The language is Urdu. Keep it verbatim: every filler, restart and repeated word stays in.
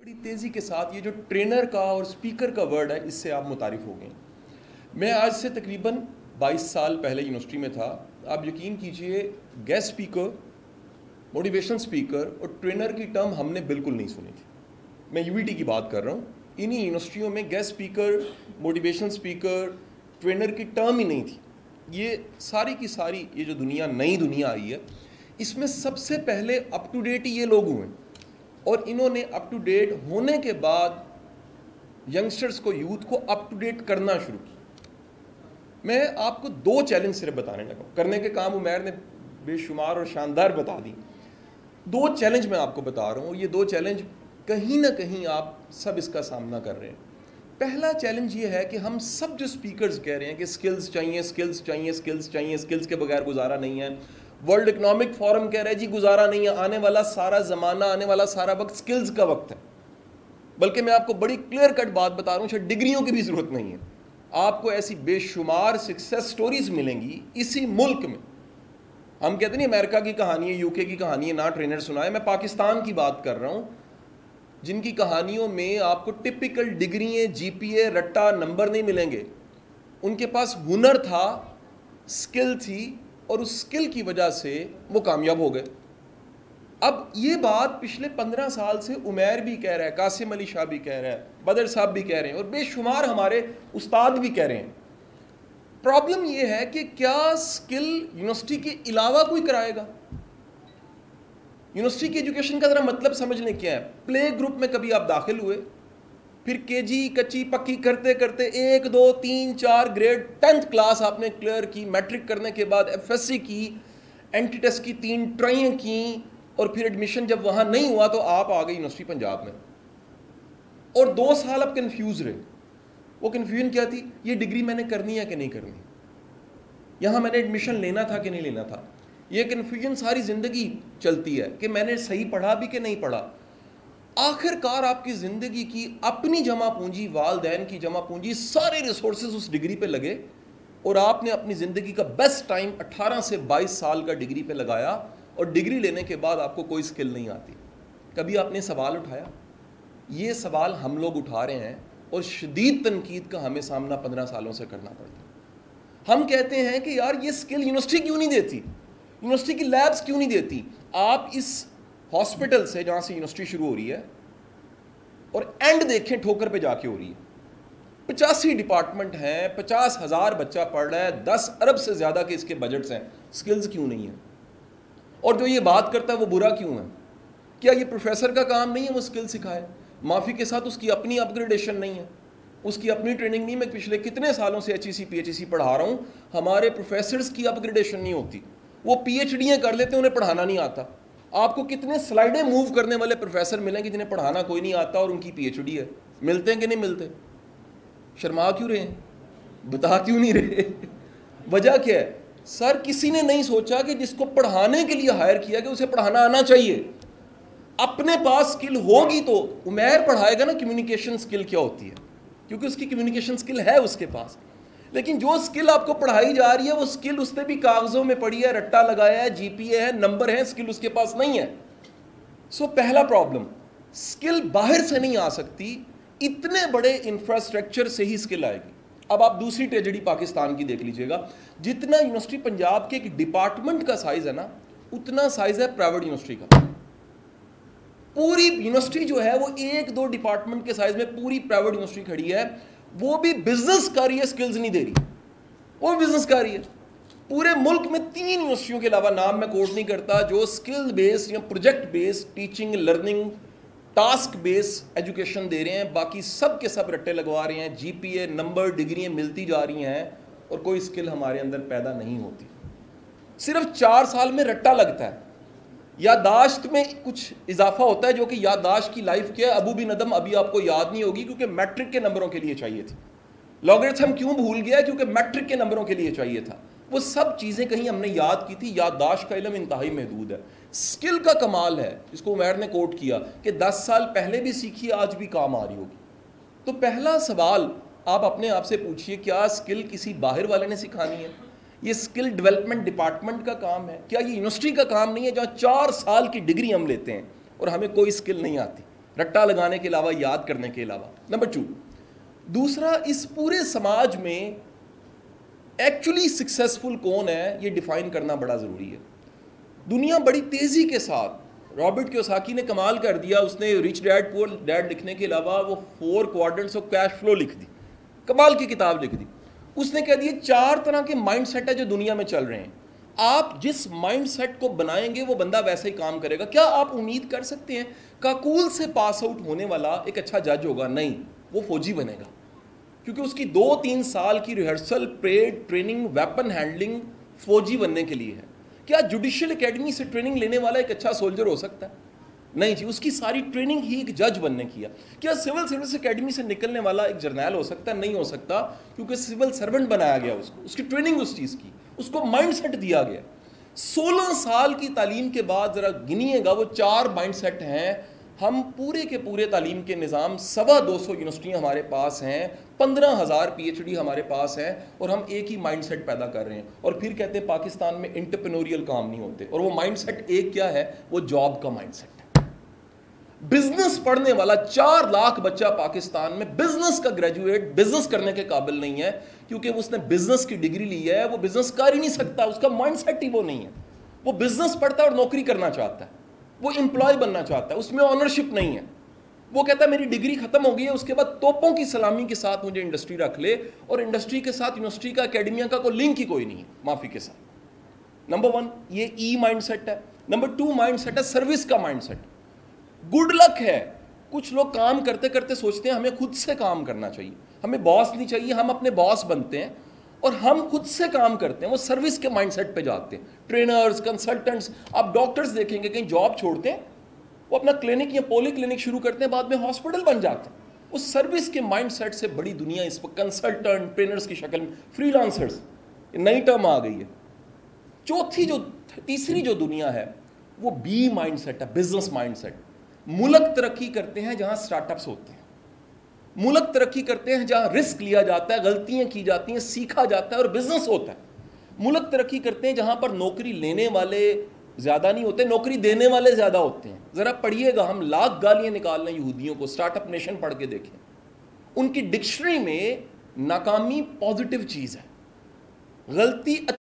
بڑی تیزی کے ساتھ یہ جو ٹرینر کا اور سپیکر کا ورڈ ہے اس سے آپ متعارف ہو گئے. میں آج سے تقریباً بائیس سال پہلے یونیورسٹی میں تھا. آپ یقین کیجئے گیسٹ سپیکر، موٹیویشنل سپیکر اور ٹرینر کی ٹرم ہم نے بالکل نہیں سنی تھی. میں یو وی ٹی کی بات کر رہا ہوں. انہی یونیورسٹیوں میں guest speaker, motivational speaker, trainer کی ٹرم ہی نہیں تھی. یہ ساری کی ساری یہ جو دنیا نئی دنیا آئی ہے اس میں سب سے پہلے اپ ٹو ڈیٹ یہ لوگ ہوئے اور انہوں نے اپ ٹو ڈیٹ ہونے کے بعد ینگسٹرز کو، یوتھ کو اپ ٹو ڈیٹ کرنا شروع کیا. میں آپ کو دو چیلنج صرف بتانے لگا ہوں. کرنے کے کام عمیر نے بے شمار اور شاندار بتا دی. دو چیلنج میں آپ کو بتا رہا ہوں. یہ دو چیلنج کہیں نہ کہیں آپ سب اس کا سامنا کر رہے ہیں. پہلا چیلنج یہ ہے کہ ہم سب جو سپیکرز کہہ رہے ہیں کہ سکلز چاہیے، سکلز چاہیے، سکلز چاہیے، سکلز کے بغیر گزارا نہیں ہے. ورلڈ اکنامک فورم کہہ رہے ہیں جی گزارا نہیں ہے، آنے والا سارا زمانہ، آنے والا سارا وقت سکلز کا وقت ہے. بلکہ میں آپ کو بڑی کلیئر کٹ بات بتا رہا ہوں، شاید ڈگریوں کی بھی ضرورت نہیں ہے. آپ کو ایسی بے شمار سکسیس سٹوریز ملیں گی اسی ملک میں. ہم کہتے نہیں امریکہ کی کہانی ہے، یو کے کی کہانی ہے، نہ ٹرینر سنائے. میں پاکستان کی بات کر رہا ہوں جن کی کہانیوں میں آپ کو ٹپیکل ڈگریاں، جی پی اے، رٹا نمبر نہیں ملیں گے. ان کے پاس ہنر تھا، سکل تھی اور اس سکل کی وجہ سے وہ کامیاب ہو گئے. اب یہ بات پچھلے پندرہ سال سے عمیر بھی کہہ رہا ہے، قاسم علی شاہ بھی کہہ رہا ہے، بدر صاحب بھی کہہ رہے ہیں اور بے شمار ہمارے استاد بھی کہہ رہے ہیں. پرابلم یہ ہے کہ کیا سکل یونیورسٹی کے علاوہ کوئی کرائے گا؟ یونیورسٹی کی ایجوکیشن کا ذرا مطلب سمجھ لیں کیا ہے. پلے گروپ میں کبھی آپ داخل ہوئے، پھر کے جی کچی پکی کرتے کرتے ایک دو تین چار گریڈ، ٹینتھ کلاس آپ نے کلیئر کی، میٹرک کرنے کے بعد ایف ایس سی کی، اینٹی ٹیسٹ کی تین ٹرائیں کی اور پھر ایڈمیشن جب وہاں نہیں ہوا تو آپ آ گئے یونیورسٹی پنجاب میں اور دو سال آپ کنفیوز رہے. وہ کنفیوژن کیا تھی؟ یہ ڈگری میں نے کرنی ہے کہ نہیں کرنی، یہاں میں نے ایڈمیشن لینا تھا کہ نہیں لینا تھا. یہ کنفیوژن ساری زندگی چلتی ہے کہ میں نے صحیح پڑھا بھی کہ نہیں پڑھا. آخر کار آپ کی زندگی کی اپنی جمع پونجی، والدین کی جمع پونجی، سارے ریسورسز اس ڈگری پہ لگے اور آپ نے اپنی زندگی کا بیسٹ ٹائم اٹھارہ سے بائیس سال کا ڈگری پہ لگایا اور ڈگری لینے کے بعد آپ کو کوئی سکل نہیں آتی. کبھی آپ نے سوال اٹھایا؟ یہ سوال ہم لوگ اٹھا رہے ہیں اور شدید تنقید کا ہمیں سامنا پندرہ سالوں سے کرنا پڑتا ہے. ہم کہتے ہیں کہ یار یہ سکل یونیورسٹی کیوں نہیں دیتی، یونیورسٹی کی لیبس کیوں نہیں دیتی. آپ اس ہاسپٹل سے جہاں سے یونیورسٹی شروع ہو رہی ہے اور اینڈ دیکھیں ٹھوکر پہ جا کے ہو رہی ہے، پچاسی ڈپارٹمنٹ ہیں، پچاس ہزار بچہ پڑھ رہا ہے، دس ارب سے زیادہ کے اس کے بجٹس ہیں. سکلز کیوں نہیں ہیں؟ اور جو یہ بات کرتا ہے وہ برا کیوں ہے؟ کیا یہ پروفیسر کا کام نہیں ہے وہ سکل سکھائے؟ معافی کے ساتھ اس کی اپنی اپ گریڈیشن نہیں ہے، اس کی اپنی ٹریننگ نہیں. میں پچھلے کتنے سالوں سے ایچ ای سی پی ایچ ای سی پڑھا رہا ہوں، ہمارے پروفیسرز کی اپ گریڈیشن نہیں ہوتی. وہ پی ایچ ڈیاں کر لیتے ہیں، انہیں پڑھانا نہیں آتا. آپ کو کتنے سلائڈیں موو کرنے والے پروفیسر ملیں گے جنہیں پڑھانا کوئی نہیں آتا اور ان کی پی ایچ ڈی ہے؟ ملتے ہیں کہ نہیں ملتے؟ شرما کیوں رہے ہیں؟ بتا کیوں نہیں رہے؟ وجہ کیا ہے؟ سر کسی نے نہیں سوچا کہ جس کو پڑھانے کے لیے ہائر کیا کہ اسے پڑھانا آنا چاہیے. اپنے پاس سکل ہوگی تو عمیر پڑھائے گا نا کمیونیکیشن سکل کیا ہوتی ہے، کیونکہ اس کی کمیونیکیشن سکل ہے اس کے پاس. لیکن جو سکل آپ کو پڑھائی جا رہی ہے وہ سکل اس نے بھی کاغذوں میں پڑھی ہے، رٹا لگایا ہے، جی پی اے ہے، نمبر ہے، سکل اس کے پاس نہیں ہے. سو so, پہلا پرابلم، سکل باہر سے نہیں آ سکتی، اتنے بڑے انفراسٹرکچر سے ہی سکل آئے گی. اب آپ دوسری ٹریجڈی پاکستان کی دیکھ لیجئے گا. جتنا یونیورسٹی پنجاب کے ایک ڈپارٹمنٹ کا سائز ہے نا، اتنا سائز ہے پرائیویٹ یونیورسٹی کا. پوری یونیورسٹی جو ہے وہ ایک دو ڈپارٹمنٹ کے سائز میں پوری پرائیویٹ یونیورسٹی کھڑی ہے، وہ بھی بزنس کر رہی ہے، سکلز نہیں دے رہی. وہ بھی بزنس کر رہی ہے. پورے ملک میں تین یونیورسٹیوں کے علاوہ، نام میں کوٹ نہیں کرتا، جو سکل بیس یا project base teaching, learning, task base education دے رہے ہیں. باقی سب کے سب رٹے لگوا رہے ہیں، جی پی اے، نمبر، ڈگریاں ملتی جا رہی ہیں اور کوئی سکل ہمارے اندر پیدا نہیں ہوتی. صرف چار سال میں رٹا لگتا ہے. یادداشت میں کچھ اضافہ ہوتا ہے جو کہ یادداشت کی لائف کے ابو بھی ندم ابھی آپ کو یاد نہیں ہوگی کیونکہ میٹرک کے نمبروں کے لیے چاہیے تھی. لاگرتھم کیوں بھول گیا؟ کیونکہ میٹرک کے نمبروں کے لیے چاہیے تھا. وہ سب چیزیں کہیں ہم نے یاد کی تھی. یادداشت کا علم انتہائی محدود ہے. سکل کا کمال ہے جس کو عمیر نے کوٹ کیا کہ دس سال پہلے بھی سیکھی، آج بھی کام آ رہی ہوگی. تو پہلا سوال آپ اپنے آپ سے پوچھئے، کیا سکل کسی باہر والے نے سکھانی ہے؟ یہ سکل ڈیولپمنٹ ڈپارٹمنٹ کا کام ہے؟ کیا یہ یونیورسٹی کا کام نہیں ہے جہاں چار سال کی ڈگری ہم لیتے ہیں اور ہمیں کوئی سکل نہیں آتی؟ رٹا لگانے کے علاوہ, یاد کرنے کے علاوہ. نمبر ٹو, دوسرا, اس پورے سماج میں ایکچولی سکسیسفل کون ہے یہ ڈیفائن کرنا بڑا ضروری ہے. دنیا بڑی تیزی کے ساتھ, رابرٹ کیوساکی نے کمال کر دیا, اس نے ریچ ڈیڈ پور ڈیڈ لکھنے کے علاوہ وہ four quadrants of cash flow لکھ دی, کمال کی کتاب لکھ دی. اس نے کہہ دیا چار طرح کے مائنڈ سیٹ ہے جو دنیا میں چل رہے ہیں, آپ جس مائنڈ سیٹ کو بنائیں گے وہ بندہ ویسا ہی کام کرے گا. کیا آپ امید کر سکتے ہیں کاکول سے پاس آؤٹ ہونے والا ایک اچھا جج ہوگا؟ نہیں, وہ فوجی بنے گا, کیونکہ اس کی دو تین سال کی rehearsal, parade, training, weapon handling فوجی بننے کے لیے ہے. کیا جوڈیشل اکیڈمی سے ٹریننگ لینے والا ایک اچھا سولجر ہو سکتا ہے؟ نہیں جی, اس کی ساری ٹریننگ ہی ایک جج بننے کی ہے. کیا سول سروس اکیڈمی سے نکلنے والا ایک جرنیل ہو سکتا ہے؟ نہیں ہو سکتا, کیونکہ سول سرونٹ بنایا گیا اس کو, اس کی ٹریننگ اس چیز کی, اس کو مائنڈ سیٹ دیا گیا. سولہ سال کی تعلیم کے بعد ذرا گنیے گا وہ چار مائنڈ سیٹ ہیں. ہم پورے کے پورے تعلیم کے نظام, سوا دو سو یونیورسٹیاں ہمارے پاس ہیں, پندرہ ہزار پی ایچ ڈی ہمارے پاس ہیں, اور ہم ایک ہی مائنڈ سیٹ پیدا کر رہے ہیں. اور پھر کہتے ہیں پاکستان میں انٹرپرینوریل کام نہیں ہوتے, اور وہ مائنڈ سیٹ ایک کیا ہے, وہ جاب کا مائنڈ سیٹ ہے. بزنس پڑھنے والا چار لاکھ بچہ پاکستان میں بزنس کا گریجویٹ بزنس کرنے کے قابل نہیں ہے, کیونکہ اس نے بزنس کی ڈگری لی ہے, وہ بزنس کر ہی نہیں سکتا, اس کا مائنڈ سیٹ ہی وہ نہیں ہے. وہ بزنس پڑھتا ہے اور نوکری کرنا چاہتا ہے, وہ امپلائی بننا چاہتا ہے, اس میں آنرشپ نہیں ہے. وہ کہتا ہے میری ڈگری ختم ہو گئی ہے, اس کے بعد توپوں کی سلامی کے ساتھ مجھے انڈسٹری رکھ لے, اور انڈسٹری کے ساتھ یونیورسٹی کا, اکیڈمیا کا کوئی لنک ہی کوئی نہیں ہے معافی کے ساتھ. نمبر ون یہ ای مائنڈ سیٹ ہے. نمبر ٹو مائنڈ سیٹ ہے سروس کا مائنڈ سیٹ. گڈ لک ہے, کچھ لوگ کام کرتے کرتے سوچتے ہیں ہمیں خود سے کام کرنا چاہیے, ہمیں باس نہیں چاہیے, ہم اپنے باس بنتے ہیں اور ہم خود سے کام کرتے ہیں. وہ سروس کے مائنڈ سیٹ پہ جاتے ہیں. ٹرینرز, کنسلٹنٹس, آپ ڈاکٹرز دیکھیں گے کہیں جاب چھوڑتے ہیں, وہ اپنا کلینک یا پولی کلینک شروع کرتے ہیں, بعد میں ہاسپٹل بن جاتے ہیں. اس سروس کے مائنڈ سیٹ سے بڑی دنیا اس وقت کنسلٹنٹ, ٹرینرز کی شکل میں, فری لانسرز, نئی ٹرم آ گئی ہے. چوتھی جو تیسری جو دنیا ہے وہ بی مائنڈ سیٹ ہے, بزنس مائنڈ سیٹ. ملک ترقی کرتے ہیں جہاں سٹارٹ اپس ہوتے ہیں, ملک ترقی کرتے ہیں جہاں رسک لیا جاتا ہے, غلطیاں کی جاتی ہیں, سیکھا جاتا ہے اور بزنس ہوتا ہے. ملک ترقی کرتے ہیں جہاں پر نوکری لینے والے زیادہ نہیں ہوتے, نوکری دینے والے زیادہ ہوتے ہیں. ذرا پڑھیے گا, ہم لاکھ گالیاں نکال رہے ہیں یہودیوں کو, سٹارٹ اپ نیشن پڑھ کے دیکھیں, ان کی ڈکشنری میں ناکامی پازیٹیو چیز ہے, غلطی